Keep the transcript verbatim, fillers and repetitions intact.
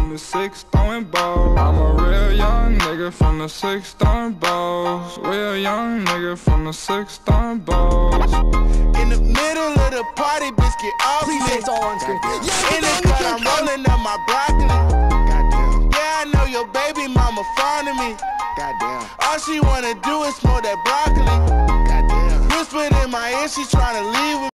from the six throwing balls. I'm a real young nigga from the six throwing balls. Real young nigga from the six throwing balls. In the middle of the party, bitch, get off Please me. say it's all on screen. In the cut, I'm rolling up my broccoli. Goddamn. Yeah, I know your baby mama fond of me. Goddamn. All she wanna do is smoke that broccoli. Goddamn. Whispered in my ear, she tryna leave with me.